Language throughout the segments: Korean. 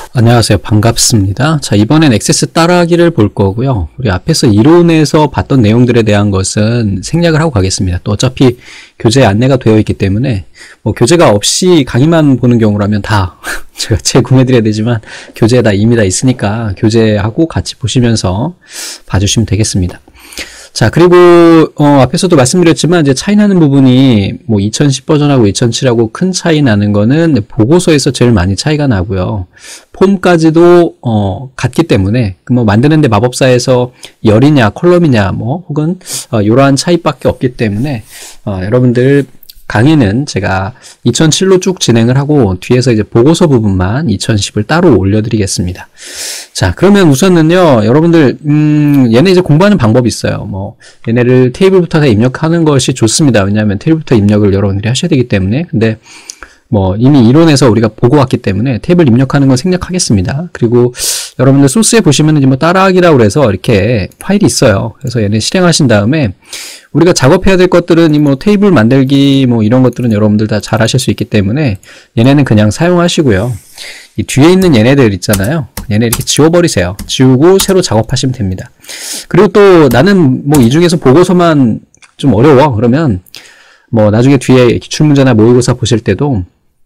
안녕하세요. 반갑습니다. 자, 이번엔 액세스 따라하기를 볼 거고요. 우리 앞에서 이론에서 봤던 내용들에 대한 것은 생략을 하고 가겠습니다. 또 어차피 교재 안내가 되어 있기 때문에 뭐 교재가 없이 강의만 보는 경우라면 다 제가 재구매드려야 되지만 교재에 다 이미 다 있으니까 교재하고 같이 보시면서 봐주시면 되겠습니다. 자, 그리고 앞에서도 말씀드렸지만 이제 차이 나는 부분이 뭐 2010 버전하고 2007하고 큰 차이 나는 거는 보고서에서 제일 많이 차이가 나고요. 폼까지도 같기 때문에 뭐 만드는데 마법사에서 열이냐 컬럼이냐 뭐 혹은 이러한 차이밖에 없기 때문에 여러분들 강의는 제가 2007로 쭉 진행을 하고 뒤에서 이제 보고서 부분만 2010을 따로 올려드리겠습니다. 자, 그러면 우선은요, 여러분들 얘네 이제 공부하는 방법이 있어요. 뭐 얘네를 테이블부터 다 입력하는 것이 좋습니다. 왜냐하면 테이블부터 입력을 여러분들이 하셔야 되기 때문에. 근데 뭐 이미 이론에서 우리가 보고 왔기 때문에 테이블 입력하는 건 생략하겠습니다. 그리고 여러분들 소스에 보시면은 뭐 따라하기라고 해서 이렇게 파일이 있어요. 그래서 얘네 실행하신 다음에 우리가 작업해야 될 것들은 이 뭐 테이블 만들기 뭐 이런 것들은 여러분들 다 잘 하실 수 있기 때문에 얘네는 그냥 사용하시고요. 이 뒤에 있는 얘네들 있잖아요. 얘네 이렇게 지워버리세요. 지우고 새로 작업하시면 됩니다. 그리고 또 나는 뭐 이 중에서 보고서만 좀 어려워. 그러면 뭐 나중에 뒤에 기출문제나 모의고사 보실 때도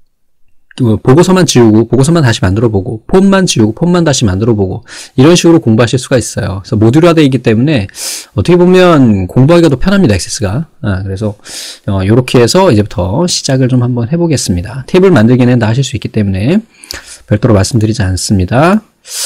보고서만 지우고 보고서만 다시 만들어보고 폼만 지우고 폼만 다시 만들어보고 이런 식으로 공부하실 수가 있어요. 그래서 모듈화되어 있기 때문에 어떻게 보면 공부하기가 더 편합니다. 액세스가. 그래서 이렇게 해서 이제부터 시작을 좀 한번 해보겠습니다. 테이블 만들기는 다 하실 수 있기 때문에 별도로 말씀드리지 않습니다.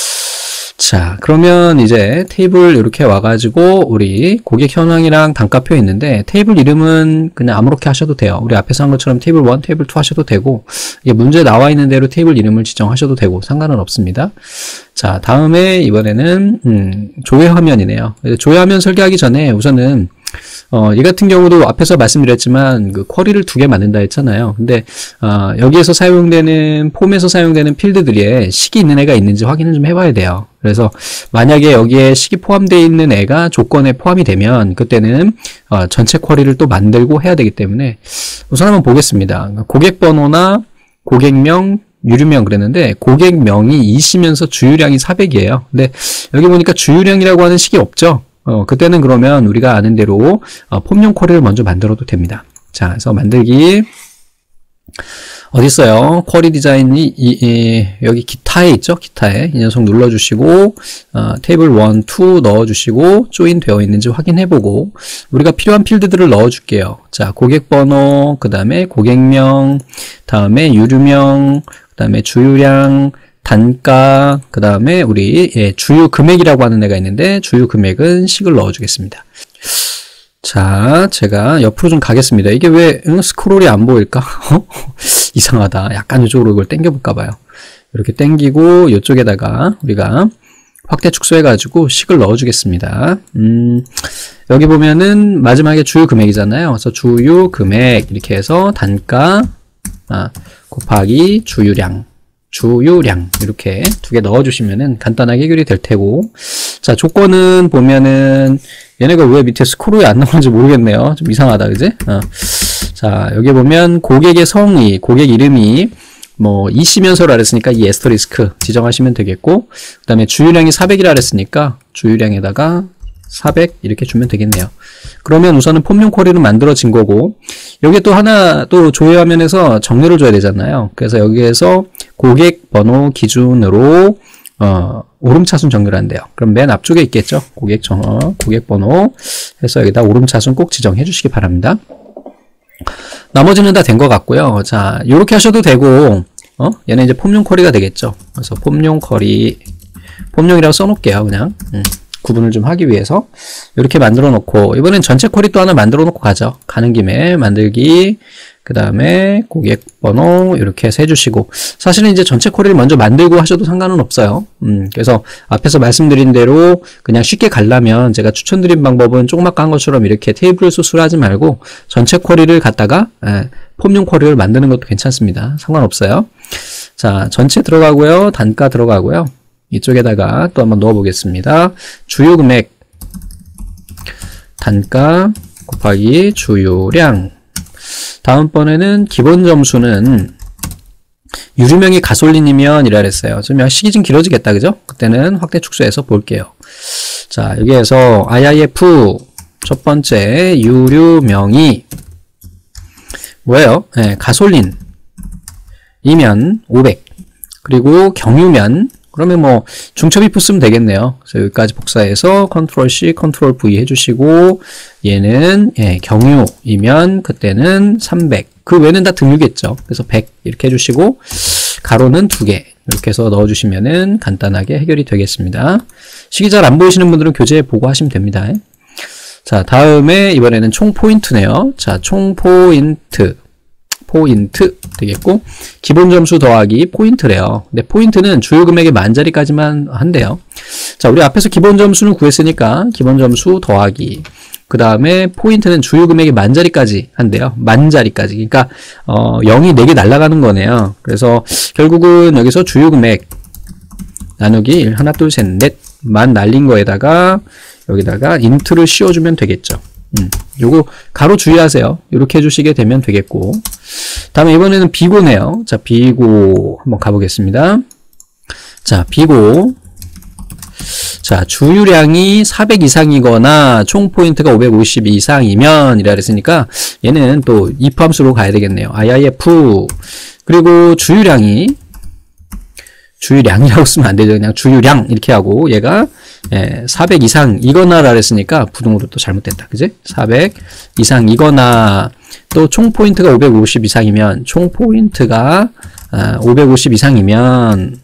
자, 그러면 이제 테이블 이렇게 와가지고 우리 고객 현황이랑 단가표 있는데 테이블 이름은 그냥 아무렇게 하셔도 돼요. 우리 앞에서 한 것처럼 테이블 1, 테이블 2 하셔도 되고 이게 문제에 나와 있는 대로 테이블 이름을 지정하셔도 되고 상관은 없습니다. 자, 다음에 이번에는 조회 화면이네요. 조회 화면 설계하기 전에 우선은 이 같은 경우도 앞에서 말씀드렸지만 그 쿼리를 2개 만든다 했잖아요. 근데 여기에서 사용되는 폼에서 사용되는 필드들에 식이 있는 애가 있는지 확인을 좀 해봐야 돼요. 그래서 만약에 여기에 식이 포함되어 있는 애가 조건에 포함이 되면 그때는 전체 쿼리를 또 만들고 해야 되기 때문에 우선 한번 보겠습니다. 고객 번호나 고객명, 유류명 그랬는데 고객명이 20이면서 주유량이 400이에요. 근데 여기 보니까 주유량이라고 하는 식이 없죠. 그때는 그러면 우리가 아는 대로 폼용 쿼리를 먼저 만들어도 됩니다. 자, 그래서 만들기 어딨어요? 쿼리 디자인이 여기 기타에 있죠? 기타에 이 녀석 눌러주시고 테이블 1, 2 넣어주시고 조인 되어 있는지 확인해보고 우리가 필요한 필드들을 넣어줄게요. 자, 고객번호, 그 다음에 고객명, 다음에 유류명, 그 다음에 주유량, 단가, 그 다음에 우리 주유 금액이라고 하는 애가 있는데 주유 금액은 식을 넣어주겠습니다. 자, 제가 옆으로 좀 가겠습니다. 이게 왜 스크롤이 안 보일까? 이상하다. 약간 이쪽으로 이걸 당겨볼까 봐요. 이렇게 당기고 이쪽에다가 우리가 확대 축소해가지고 식을 넣어주겠습니다. 여기 보면은 마지막에 주유 금액이잖아요. 그래서 주유 금액 이렇게 해서 단가 곱하기 주유량 이렇게 2개 넣어주시면은 간단하게 해결이 될 테고, 자, 조건은 보면은 얘네가 왜 밑에 스크롤이 안 나오는지 모르겠네요. 좀 이상하다, 그지? 자, 여기 보면 고객의 성이, 고객 이름이 뭐 이시면서라 그랬으니까 이 에스터리스크 지정하시면 되겠고, 그 다음에 주유량이 400이라 그랬으니까 주유량에다가 400 이렇게 주면 되겠네요. 그러면 우선은 폼용 쿼리는 만들어진 거고, 여기 또 하나 또 조회 화면에서 정렬을 줘야 되잖아요. 그래서 여기에서 고객 번호 기준으로 오름차순 정렬한대요. 그럼 맨 앞쪽에 있겠죠? 고객 번호 해서 여기다 오름차순 꼭 지정해 주시기 바랍니다. 나머지는 다 된 것 같고요. 자, 요렇게 하셔도 되고, 얘는 이제 폼용 쿼리가 되겠죠. 그래서 폼용이라고 써놓을게요. 그냥. 구분을 좀 하기 위해서 이렇게 만들어 놓고, 이번엔 전체 쿼리 또 하나 만들어 놓고 가죠. 가는 김에 만들기, 그 다음에 고객 번호 이렇게 해서 해주시고, 사실은 이제 전체 쿼리를 먼저 만들고 하셔도 상관은 없어요. 그래서 앞에서 말씀드린 대로 그냥 쉽게 가려면 제가 추천드린 방법은 조금 아까 한 것처럼 이렇게 테이블 소스를 하지 말고 전체 쿼리를 갖다가 폼용 쿼리를 만드는 것도 괜찮습니다. 상관없어요. 자, 전체 들어가고요. 단가 들어가고요. 이쪽에다가 또 한번 넣어 보겠습니다. 주유 금액 단가 곱하기 주유량. 다음번에는 기본 점수는 유류명이 가솔린이면 이라 그랬어요. 좀 시기 좀 길어지겠다, 그죠? 그때는 확대 축소해서 볼게요. 자, 여기에서 IIF 첫 번째 유류명이 뭐예요? 네, 가솔린이면 500. 그리고 경유면 그러면 뭐 중첩이프 쓰면 되겠네요. 그래서 여기까지 복사해서 컨트롤 C, 컨트롤 V 해주시고 얘는 경유이면 그때는 300. 그 외는 다 등유겠죠. 그래서 100 이렇게 해주시고 가로는 2개 이렇게 해서 넣어주시면은 간단하게 해결이 되겠습니다. 시기 잘 안 보이시는 분들은 교재 보고 하시면 됩니다. 자, 다음에 이번에는 총 포인트네요. 자, 총 포인트 되겠고 기본 점수 더하기 포인트래요. 근데 포인트는 주요 금액의 만자리까지만 한대요. 자, 우리 앞에서 기본 점수는 구했으니까 기본 점수 더하기 그 다음에 포인트는 주요 금액의 만자리까지 한대요. 만자리까지. 그러니까 0이 4개 날아가는 거네요. 그래서 결국은 여기서 주요 금액 나누기 1, 하나, 둘, 셋, 넷만 날린 거에다가 여기다가 인트를 씌워주면 되겠죠. 요거 가로 주의하세요. 이렇게 해주시게 되면 되겠고 다음에 이번에는 비고네요. 자, 비고 한번 가보겠습니다. 자, 비고 자, 주유량이 400 이상이거나 총 포인트가 550 이상이면 이라 그랬으니까 얘는 또 if 함수로 가야 되겠네요. IIF 그리고 주유량이라고 쓰면 안 되죠. 그냥 주유량 이렇게 하고 얘가 400 이상이거나 라 그랬으니까 부등으로 또 잘못됐다. 그지? 400 이상이거나 또 총 포인트가 550 이상이면 총 포인트가 550 이상이면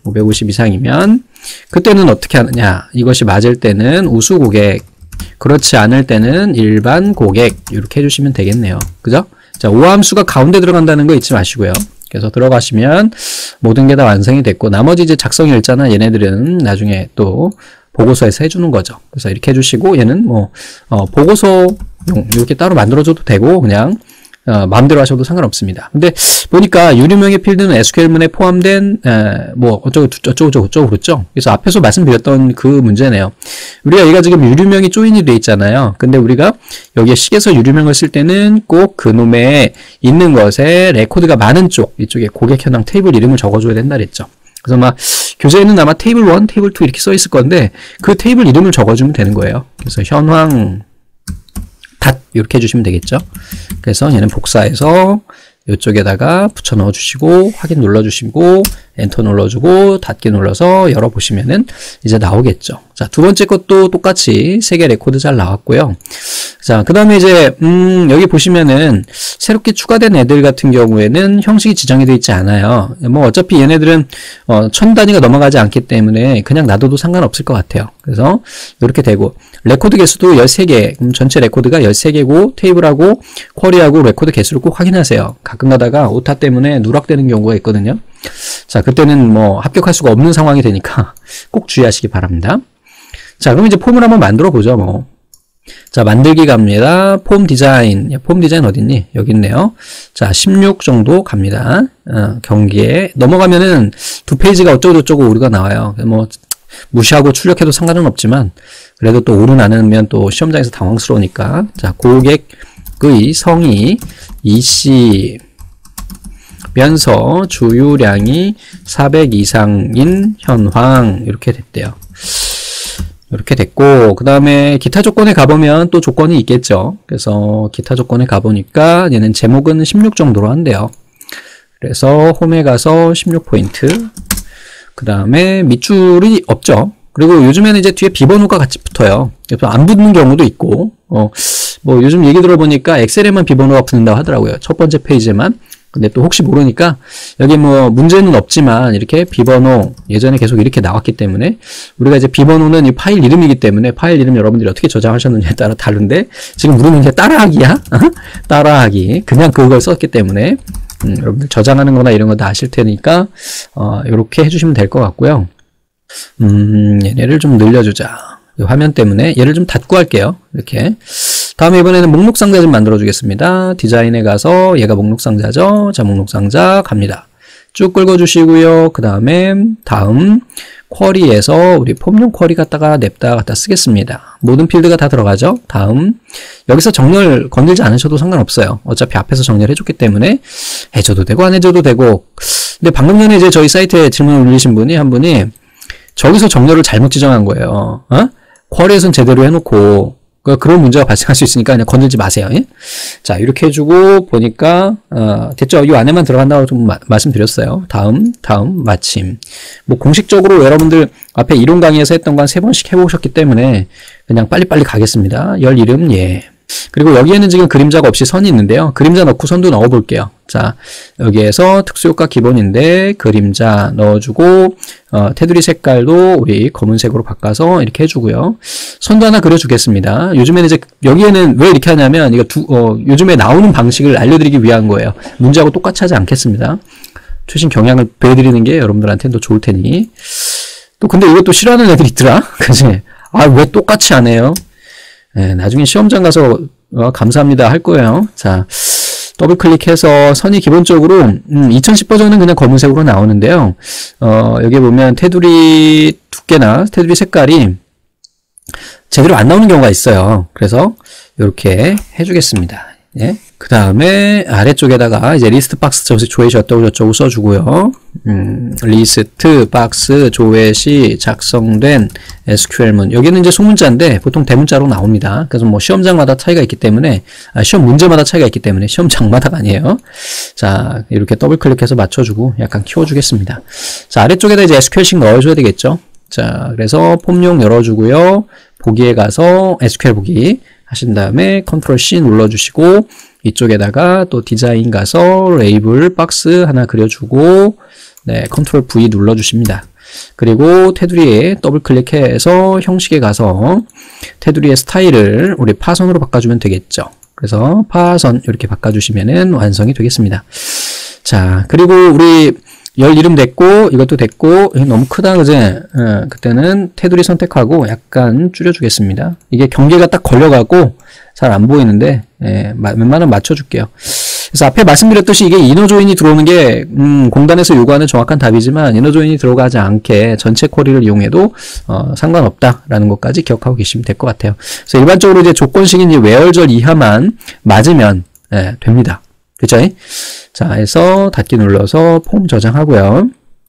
그때는 어떻게 하느냐? 이것이 맞을 때는 우수 고객, 그렇지 않을 때는 일반 고객 이렇게 해주시면 되겠네요. 그죠? 자, 오함수가 가운데 들어간다는 거 잊지 마시고요. 그래서 들어가시면 모든 게 다 완성이 됐고 나머지 이제 작성 일자나 얘네들은 나중에 또 보고서에서 해주는 거죠. 그래서 이렇게 해주시고 얘는 뭐 보고서용 이렇게 따로 만들어줘도 되고 그냥 마음대로 하셔도 상관없습니다. 근데 보니까 유류명의 필드는 SQL문에 포함된 뭐 어쩌고 그렇죠. 그래서 앞에서 말씀드렸던 그 문제네요. 우리가 여기가 지금 유류명이 조인이 돼 있잖아요. 근데 우리가 여기에 식에서 유류명을 쓸 때는 꼭 그놈에 있는 것에 레코드가 많은 쪽 이쪽에 고객 현황 테이블 이름을 적어줘야 된다 그랬죠. 그래서 막 교재에는 아마 테이블 1, 테이블 2 이렇게 써 있을 건데 그 테이블 이름을 적어주면 되는 거예요. 그래서 현황 이렇게 해주시면 되겠죠. 그래서 얘는 복사해서 이쪽에다가 붙여 넣어 주시고 확인 눌러 주시고 엔터 눌러주고 닫기 눌러서 열어보시면은 이제 나오겠죠. 자, 두 번째 것도 똑같이 3개 레코드 잘 나왔고요. 자, 그 다음에 이제 여기 보시면은 새롭게 추가된 애들 같은 경우에는 형식이 지정이 되어 있지 않아요. 뭐 어차피 얘네들은 1000 단위가 넘어가지 않기 때문에 그냥 놔둬도 상관없을 것 같아요. 그래서 이렇게 되고 레코드 개수도 13개, 전체 레코드가 13개고 테이블하고 쿼리하고 레코드 개수를 꼭 확인하세요. 가끔 가다가 오타 때문에 누락되는 경우가 있거든요. 자, 그때는 뭐 합격할 수가 없는 상황이 되니까 꼭 주의하시기 바랍니다. 자, 그럼 이제 폼을 한번 만들어 보죠, 뭐. 자, 만들기 갑니다. 폼 디자인. 폼 디자인 어딨니? 여기 있네요. 자, 16 정도 갑니다. 경기에. 넘어가면은 2페이지가 어쩌고저쩌고 오류가 나와요. 뭐, 무시하고 출력해도 상관은 없지만, 그래도 또 오류 나누면 또 시험장에서 당황스러우니까. 자, 고객의 성이 EC 면서 주유량이 400 이상인 현황. 이렇게 됐대요. 이렇게 됐고, 그 다음에 기타 조건에 가보면 또 조건이 있겠죠. 그래서 기타 조건에 가보니까 얘는 제목은 16 정도로 한대요. 그래서 홈에 가서 16포인트. 그 다음에 밑줄이 없죠. 그리고 요즘에는 이제 뒤에 비번호가 같이 붙어요. 그래서 안 붙는 경우도 있고, 뭐 요즘 얘기 들어보니까 엑셀에만 비번호가 붙는다고 하더라고요. 첫 번째 페이지에만. 근데 또 혹시 모르니까 여기 뭐 문제는 없지만 이렇게 비번호 예전에 계속 이렇게 나왔기 때문에 우리가 이제 비번호는 이 파일 이름이기 때문에 파일 이름 여러분들이 어떻게 저장하셨느냐에 따라 다른데 지금 우리는 이제 따라하기야? 따라하기. 그냥 그걸 썼기 때문에 여러분들 저장하는 거나 이런 거 다 아실 테니까 이렇게 해주시면 될 것 같고요. 얘네를 좀 늘려주자. 이 화면 때문에 얘를 좀 닫고 할게요. 이렇게. 다음에 이번에는 목록 상자 좀 만들어 주겠습니다. 디자인에 가서 얘가 목록 상자죠. 자, 목록 상자 갑니다. 쭉 긁어 주시고요. 그 다음에 다음 쿼리에서 우리 폼용 쿼리 갖다가 냅다 갖다 쓰겠습니다. 모든 필드가 다 들어가죠. 다음 여기서 정렬 건들지 않으셔도 상관없어요. 어차피 앞에서 정렬해줬기 때문에 해줘도 되고 안 해줘도 되고. 근데 방금 전에 이제 저희 사이트에 질문을 올리신 분이 한 분이 저기서 정렬을 잘못 지정한 거예요. 쿼리에서는 제대로 해놓고 그런 문제가 발생할 수 있으니까 그냥 건들지 마세요. 예? 자, 이렇게 해주고 보니까 됐죠? 이 안에만 들어간다고 좀 말씀드렸어요. 다음 마침. 뭐 공식적으로 여러분들 앞에 이론 강의에서 했던 거 한 3번씩 해보셨기 때문에 그냥 빨리빨리 가겠습니다. 열 이름 예. 그리고 여기에는 지금 그림자가 없이 선이 있는데요. 그림자 넣고 선도 넣어 볼게요. 자, 여기에서 특수효과 기본인데 그림자 넣어주고 테두리 색깔도 우리 검은색으로 바꿔서 이렇게 해주고요. 선도 하나 그려주겠습니다. 요즘에는 이제 여기에는 왜 이렇게 하냐면 이거 요즘에 나오는 방식을 알려드리기 위한 거예요. 문제하고 똑같이 하지 않겠습니다. 최신 경향을 배워드리는 게 여러분들한테는 더 좋을 테니. 또 근데 이것도 싫어하는 애들이 있더라. 그치? 아, 왜 똑같이 안 해요? 네, 나중에 시험장 가서 감사합니다 할 거예요. 자, 더블 클릭해서 선이 기본적으로 2010 버전은 그냥 검은색으로 나오는데요. 여기 보면 테두리 두께나 테두리 색깔이 제대로 안 나오는 경우가 있어요. 그래서 이렇게 해주겠습니다. 예. 그 다음에 아래쪽에다가 이제 리스트 박스 조회시 어쩌고 저쩌고 써주고요. 리스트 박스 조회시 작성된 SQL문. 여기는 이제 소문자인데 보통 대문자로 나옵니다. 그래서 뭐 시험장마다 차이가 있기 때문에, 시험 문제마다 차이가 있기 때문에 시험장마다가 아니에요. 자, 이렇게 더블 클릭해서 맞춰주고 약간 키워주겠습니다. 자, 아래쪽에다 이제 SQL식 넣어줘야 되겠죠. 자, 그래서 폼용 열어주고요. 보기에 가서 SQL 보기 하신 다음에 컨트롤 C 눌러주시고 이쪽에다가 또 디자인 가서 레이블 박스 하나 그려주고 네, 컨트롤 V 눌러주십니다. 그리고 테두리에 더블 클릭해서 형식에 가서 테두리의 스타일을 우리 파선으로 바꿔주면 되겠죠. 그래서 파선 이렇게 바꿔주시면은 완성이 되겠습니다. 자, 그리고 우리 열 이름 됐고 이것도 됐고 너무 크다 그제? 그때는 테두리 선택하고 약간 줄여주겠습니다. 이게 경계가 딱 걸려가고 잘 안 보이는데 웬만하면 맞춰줄게요. 그래서 앞에 말씀드렸듯이 이게 이너 조인이 들어오는 게 공단에서 요구하는 정확한 답이지만 이너 조인이 들어가지 않게 전체 쿼리를 이용해도 상관없다라는 것까지 기억하고 계시면 될 것 같아요. 그래서 일반적으로 이제 조건식인 외열절 이하만 맞으면 됩니다. 그쵸? 자, 해서 닫기 눌러서 폼 저장하고요.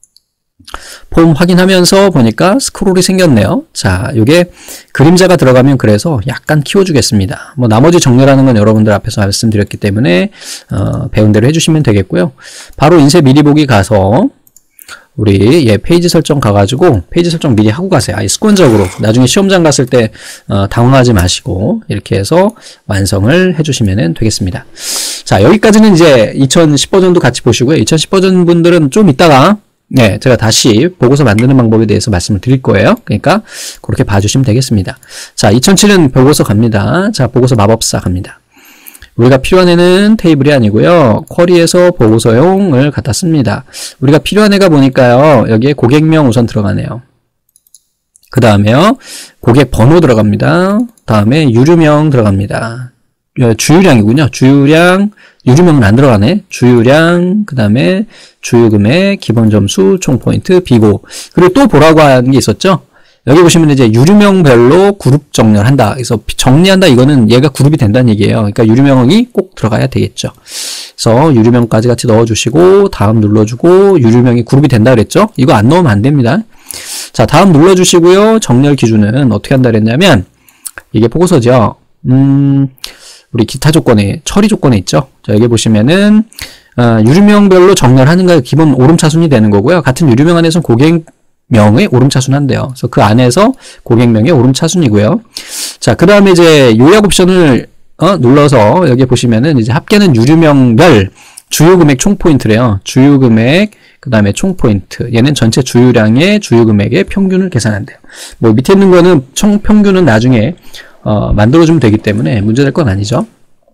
폼 확인하면서 보니까 스크롤이 생겼네요. 자, 요게 그림자가 들어가면 그래서 약간 키워주겠습니다. 뭐 나머지 정렬하는 건 여러분들 앞에서 말씀드렸기 때문에 배운 대로 해주시면 되겠고요. 바로 인쇄 미리 보기 가서 우리 페이지 설정 가가지고 페이지 설정 미리 하고 가세요. 아예 습관적으로 나중에 시험장 갔을 때 당황하지 마시고 이렇게 해서 완성을 해주시면 되겠습니다. 자, 여기까지는 이제 2010 버전도 같이 보시고요. 2010 버전 분들은 좀 이따가 제가 다시 보고서 만드는 방법에 대해서 말씀을 드릴 거예요. 그러니까 그렇게 봐주시면 되겠습니다. 자, 2007은 보고서 갑니다. 자, 보고서 마법사 갑니다. 우리가 필요한 애는 테이블이 아니고요. 쿼리에서 보고서용을 갖다 씁니다. 우리가 필요한 애가 보니까요. 여기에 고객명 우선 들어가네요. 그 다음에요. 고객 번호 들어갑니다. 다음에 유류명 들어갑니다. 주유량이군요. 주유량, 유류명은 안 들어가네. 주유량, 그 다음에 주유금액, 기본점수, 총포인트, 비고. 그리고 또 보라고 하는 게 있었죠. 여기 보시면 이제 유류명별로 그룹 정렬한다. 그래서 정리한다. 이거는 얘가 그룹이 된다는 얘기예요. 그러니까 유류명이 꼭 들어가야 되겠죠. 그래서 유류명까지 같이 넣어주시고 다음 눌러주고 유류명이 그룹이 된다 그랬죠. 이거 안 넣으면 안 됩니다. 자, 다음 눌러주시고요. 정렬 기준은 어떻게 한다 그랬냐면 이게 보고서죠. 우리 기타 조건에 처리 조건에 있죠. 자, 여기 보시면은 유류명별로 정렬하는 게 기본 오름차순이 되는 거고요. 같은 유류명 안에서는 고객명의 오름차순한대요. 그래서 그 안에서 고객명의 오름차순이고요. 자, 그 다음에 이제 요약 옵션을 눌러서 여기 보시면은 이제 합계는 유류명별 주유금액 총포인트래요. 주유금액 그 다음에 총포인트. 얘는 전체 주유량의 주유금액의 평균을 계산한대요. 뭐 밑에 있는 거는 총평균은 나중에 만들어주면 되기 때문에 문제될 건 아니죠.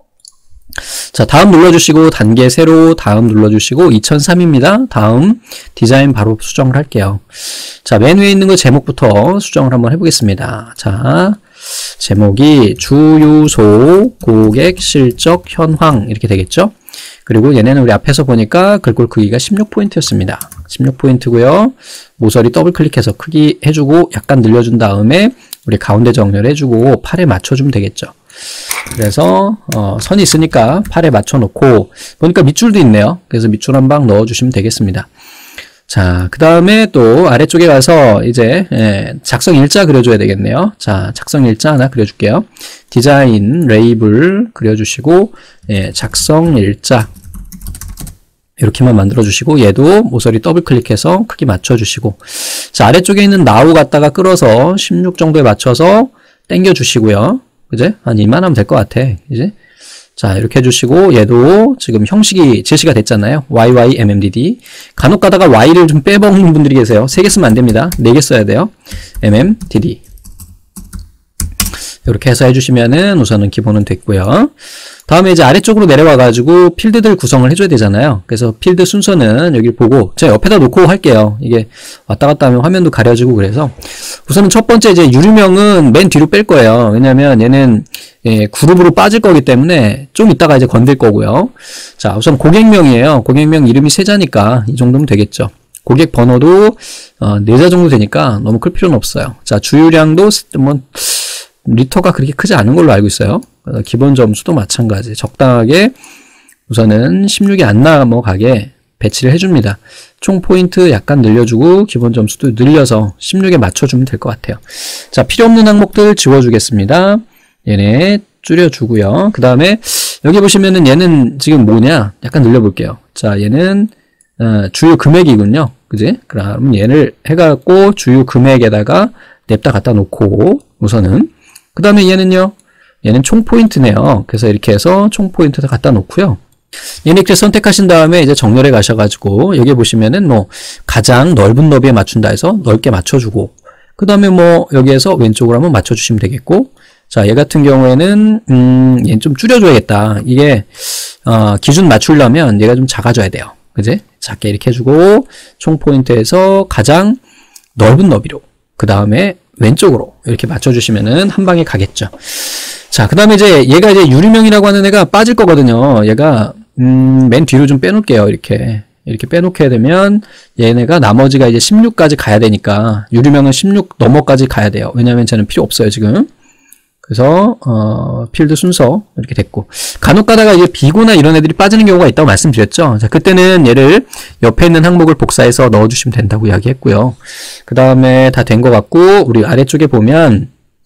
자, 다음 눌러주시고 단계 세로 다음 눌러주시고 2003입니다. 다음 디자인 바로 수정을 할게요. 자, 맨 위에 있는 거 제목부터 수정을 한번 해보겠습니다. 자, 제목이 주유소 고객 실적 현황 이렇게 되겠죠. 그리고 얘네는 우리 앞에서 보니까 글꼴 크기가 16포인트였습니다. 16포인트고요. 모서리 더블 클릭해서 크기 해주고 약간 늘려준 다음에 우리 가운데 정렬해주고 팔에 맞춰주면 되겠죠. 그래서 선이 있으니까 팔에 맞춰놓고 보니까 밑줄도 있네요. 그래서 밑줄 한 방 넣어주시면 되겠습니다. 자, 그 다음에 또 아래쪽에 가서 이제 작성 일자 그려줘야 되겠네요. 자, 작성 일자 하나 그려줄게요. 디자인 레이블 그려주시고 작성 일자 이렇게만 만들어주시고 얘도 모서리 더블 클릭해서 크기 맞춰주시고 자, 아래쪽에 있는 나우 갖다가 끌어서 16 정도에 맞춰서 당겨주시고요. 그제? 한 이만 하면 될 것 같아. 이제 자, 이렇게 해주시고 얘도 지금 형식이 제시가 됐잖아요. YYMMDD. 간혹 가다가 Y를 좀 빼먹는 분들이 계세요. 3개 쓰면 안 됩니다. 4개 써야 돼요. MMDD. 이렇게 해서 해주시면은 우선은 기본은 됐고요. 다음에 이제 아래쪽으로 내려와 가지고 필드들 구성을 해줘야 되잖아요. 그래서 필드 순서는 여기 보고 제가 옆에다 놓고 할게요. 이게 왔다 갔다 하면 화면도 가려지고 그래서 우선은 첫 번째 이제 유리명은 맨 뒤로 뺄 거예요. 왜냐면 얘는 그룹으로 빠질 거기 때문에 좀 이따가 이제 건들 거고요. 자, 우선 고객명이에요. 고객명 이름이 3자니까 이 정도면 되겠죠. 고객 번호도 4자 정도 되니까 너무 클 필요는 없어요. 자, 주유량도 뭐 리터가 그렇게 크지 않은 걸로 알고 있어요. 기본 점수도 마찬가지. 적당하게 우선은 16이 안 넘어가게 배치를 해줍니다. 총 포인트 약간 늘려주고 기본 점수도 늘려서 16에 맞춰주면 될 것 같아요. 자, 필요 없는 항목들 지워주겠습니다. 얘네 줄여주고요. 그 다음에 여기 보시면은 얘는 지금 뭐냐? 약간 늘려볼게요. 자, 얘는 주유 금액이군요. 그지? 그럼 얘를 해갖고 주유 금액에다가 냅다 갖다 놓고 우선은 그 다음에 얘는요. 얘는 총 포인트네요. 그래서 이렇게 해서 총 포인트를 갖다 놓고요. 얘는 이렇게 선택하신 다음에 이제 정렬해 가셔가지고 여기 보시면은 뭐 가장 넓은 너비에 맞춘다 해서 넓게 맞춰주고 그 다음에 뭐 여기에서 왼쪽으로 한번 맞춰주시면 되겠고 자, 얘 같은 경우에는 얘는 좀 줄여줘야겠다. 이게 기준 맞추려면 얘가 좀 작아져야 돼요. 그지? 작게 이렇게 해주고 총 포인트에서 가장 넓은 너비로 그 다음에 왼쪽으로 이렇게 맞춰주시면은 한 방에 가겠죠. 자, 그 다음에 이제 얘가 이제 유리명이라고 하는 애가 빠질 거거든요. 얘가 맨 뒤로 좀 빼놓을게요. 이렇게 빼놓게 되면 얘네가 나머지가 이제 16까지 가야 되니까 유리명은 16 넘어까지 가야 돼요. 왜냐면 쟤는 필요 없어요 지금. 그래서 필드 순서 이렇게 됐고 간혹 가다가 이제 비고나 이런 애들이 빠지는 경우가 있다고 말씀드렸죠. 자, 그때는 얘를 옆에 있는 항목을 복사해서 넣어주시면 된다고 이야기했고요. 그 다음에 다 된 것 같고 우리 아래쪽에 보면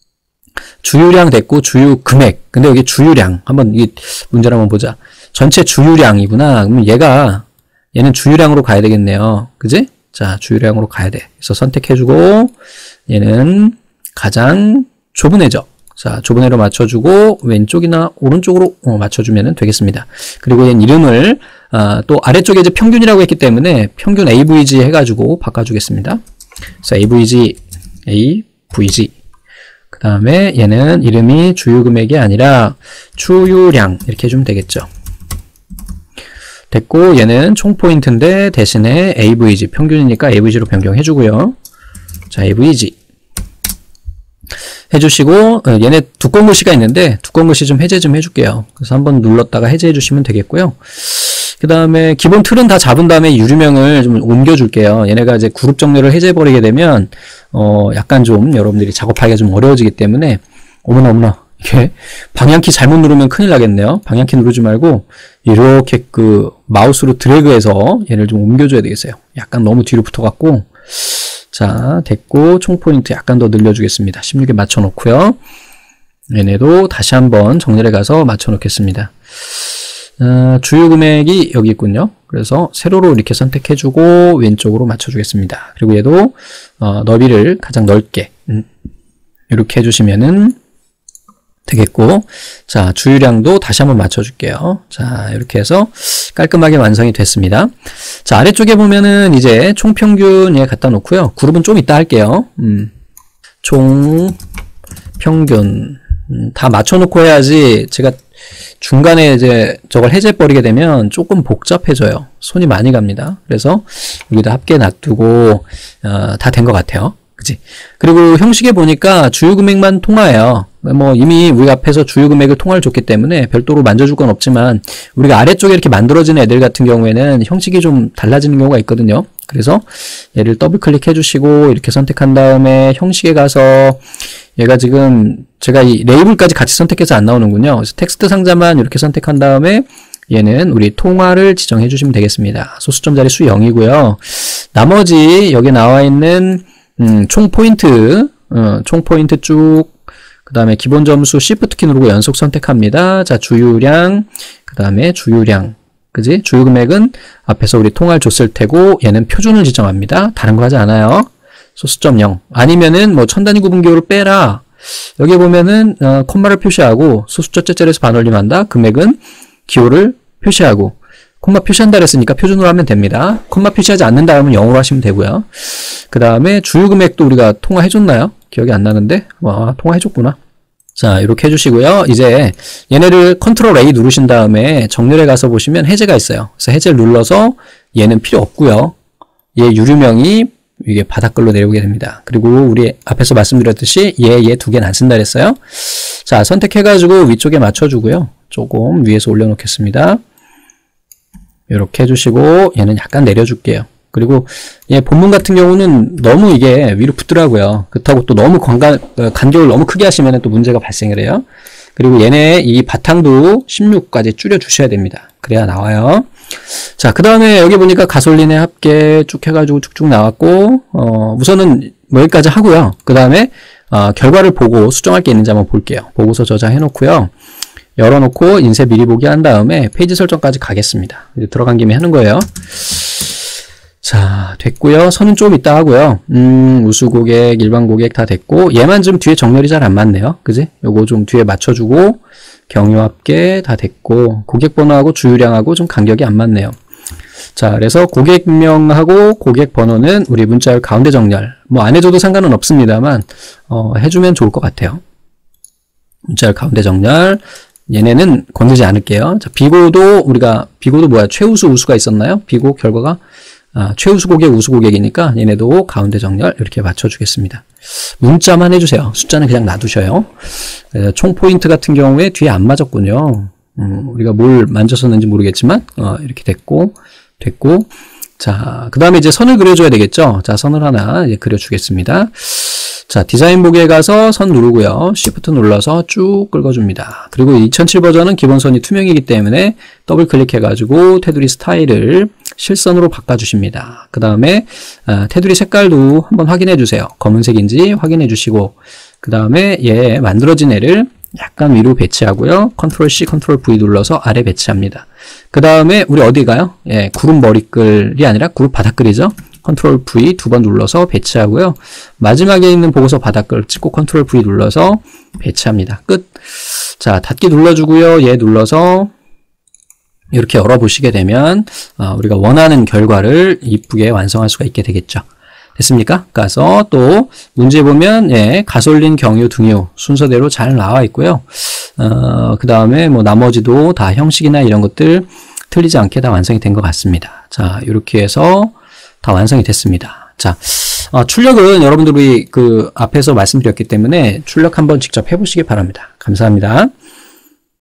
주유량 됐고 주유 금액. 근데 여기 주유량 한번 이 문제를 한번 보자. 전체 주유량이구나. 그럼 얘는 주유량으로 가야 되겠네요. 그지? 자, 주유량으로 가야 돼. 그래서 선택해주고 얘는 가장 좁은 애죠. 자, 좁은 애로 맞춰주고 왼쪽이나 오른쪽으로 맞춰주면 되겠습니다. 그리고 얘는 이름을 또 아래쪽에 이제 평균이라고 했기 때문에 평균 AVG 해가지고 바꿔주겠습니다. 그래서 AVG 그 다음에 얘는 이름이 주유금액이 아니라 주유량 이렇게 해주면 되겠죠. 됐고 얘는 총 포인트인데 대신에 AVG 평균이니까 AVG로 변경해주고요. 자, AVG 해주시고 얘네 두꺼운 글씨가 있는데 두꺼운 글씨 좀 해제 좀 해줄게요. 그래서 한번 눌렀다가 해제해 주시면 되겠고요. 그 다음에 기본 틀은 다 잡은 다음에 유리명을 좀 옮겨줄게요. 얘네가 이제 그룹 정렬을 해제해버리게 되면 약간 좀 여러분들이 작업하기가 좀 어려워지기 때문에 어머나 이게 방향키 잘못 누르면 큰일 나겠네요. 방향키 누르지 말고 이렇게 그 마우스로 드래그해서 얘를 좀 옮겨줘야 되겠어요. 약간 너무 뒤로 붙어갖고 자, 됐고 총 포인트 약간 더 늘려주겠습니다. 16에 맞춰놓고요. 얘네도 다시 한번 정렬해 가서 맞춰놓겠습니다. 주유 금액이 여기 있군요. 그래서 세로로 이렇게 선택해주고 왼쪽으로 맞춰주겠습니다. 그리고 얘도 너비를 가장 넓게 이렇게 해주시면은 되겠고 자, 주유량도 다시 한번 맞춰줄게요. 자, 이렇게 해서 깔끔하게 완성이 됐습니다. 자, 아래쪽에 보면은 이제 총평균 얘 갖다 놓고요. 그룹은 좀 이따 할게요. 총평균 다 맞춰놓고 해야지 제가 중간에 이제 저걸 해제해버리게 되면 조금 복잡해져요. 손이 많이 갑니다. 그래서 여기다 합계 놔두고 다 된 것 같아요. 그치? 그리고 형식에 보니까 주요 금액만 통화해요. 뭐 이미 우리 앞에서 주요 금액을 통화를 줬기 때문에 별도로 만져줄 건 없지만 우리가 아래쪽에 이렇게 만들어지는 애들 같은 경우에는 형식이 좀 달라지는 경우가 있거든요. 그래서 얘를 더블 클릭해 주시고 이렇게 선택한 다음에 형식에 가서 얘가 지금 제가 이 레이블까지 같이 선택해서 안 나오는군요. 그래서 텍스트 상자만 이렇게 선택한 다음에 얘는 우리 통화를 지정해 주시면 되겠습니다. 소수점 자리 수 0이고요. 나머지 여기 나와 있는 총 포인트 쭉 그 다음에 기본 점수 Shift 키 누르고 연속 선택합니다. 자, 주유량 그 다음에 주유량 그지? 주요 금액은 앞에서 우리 통화를 줬을 테고 얘는 표준을 지정합니다. 다른 거 하지 않아요. 소수점 0 아니면은 뭐 천단위 구분기호를 빼라. 여기 보면은 콤마를 표시하고 소수점 째째에서 반올림한다. 금액은 기호를 표시하고 콤마 표시한다 그랬으니까 표준으로 하면 됩니다. 콤마 표시하지 않는다 하면 0으로 하시면 되고요. 그 다음에 주요 금액도 우리가 통화해줬나요? 기억이 안 나는데 통화해줬구나. 자, 이렇게 해주시고요. 이제 얘네를 컨트롤 A 누르신 다음에 정렬에 가서 보시면 해제가 있어요. 그래서 해제를 눌러서 얘는 필요 없고요. 얘 유류명이 이게 바닥글로 내려오게 됩니다. 그리고 우리 앞에서 말씀드렸듯이 얘 두 개는 안 쓴다 그랬어요. 자, 선택해가지고 위쪽에 맞춰주고요. 조금 위에서 올려놓겠습니다. 이렇게 해주시고 얘는 약간 내려줄게요. 그리고 얘 본문 같은 경우는 너무 이게 위로 붙더라고요. 그렇다고 또 너무 간격을 너무 크게 하시면 또 문제가 발생을 해요. 그리고 얘네 이 바탕도 16까지 줄여 주셔야 됩니다. 그래야 나와요. 자, 그 다음에 여기 보니까 가솔린의 합계 쭉 해가지고 쭉쭉 나왔고 우선은 뭐 여기까지 하고요. 그 다음에 결과를 보고 수정할 게 있는지 한번 볼게요. 보고서 저장해 놓고요. 열어놓고 인쇄 미리 보기 한 다음에 페이지 설정까지 가겠습니다. 이제 들어간 김에 하는 거예요. 자, 됐고요. 선은 좀 이따 하고요. 우수 고객, 일반 고객 다 됐고 얘만 좀 뒤에 정렬이 잘 안 맞네요. 그지? 요거 좀 뒤에 맞춰주고 경유 합계 다 됐고 고객 번호하고 주유량하고 좀 간격이 안 맞네요. 자, 그래서 고객명하고 고객 번호는 우리 문자열 가운데 정렬 뭐 안 해줘도 상관은 없습니다만 해주면 좋을 것 같아요. 문자열 가운데 정렬 얘네는 건들지 않을게요. 자, 비고도 뭐야? 최우수 우수가 있었나요? 비고 결과가 최우수 고객, 우수 고객이니까 얘네도 가운데 정렬 이렇게 맞춰주겠습니다. 문자만 해주세요. 숫자는 그냥 놔두셔요. 총 포인트 같은 경우에 뒤에 안 맞았군요. 우리가 뭘 만졌었는지 모르겠지만 이렇게 됐고 자, 그 다음에 이제 선을 그려줘야 되겠죠. 자, 선을 하나 이제 그려주겠습니다. 자, 디자인 보기에 가서 선 누르고요. Shift 눌러서 쭉 긁어줍니다. 그리고 2007 버전은 기본선이 투명이기 때문에 더블 클릭해가지고 테두리 스타일을 실선으로 바꿔주십니다. 그 다음에 테두리 색깔도 한번 확인해 주세요. 검은색인지 확인해 주시고 그 다음에 얘 만들어진 애를 약간 위로 배치하고요. 컨트롤 C, 컨트롤 V 눌러서 아래 배치합니다. 그 다음에 우리 어디 가요? 예, 그룹 머리글이 아니라 그룹 바닥글이죠. 컨트롤 V 두 번 눌러서 배치하고요. 마지막에 있는 보고서 바닥글 찍고 컨트롤 V 눌러서 배치합니다. 끝. 자, 닫기 눌러주고요. 얘 눌러서 이렇게 열어보시게 되면 우리가 원하는 결과를 이쁘게 완성할 수가 있게 되겠죠. 됐습니까? 가서 또 문제 보면 예, 가솔린, 경유, 등유 순서대로 잘 나와 있고요. 그 다음에 뭐 나머지도 다 형식이나 이런 것들 틀리지 않게 다 완성이 된 것 같습니다. 자, 이렇게 해서 다 완성이 됐습니다. 자, 출력은 여러분들이 그 앞에서 말씀드렸기 때문에 출력 한번 직접 해보시기 바랍니다. 감사합니다.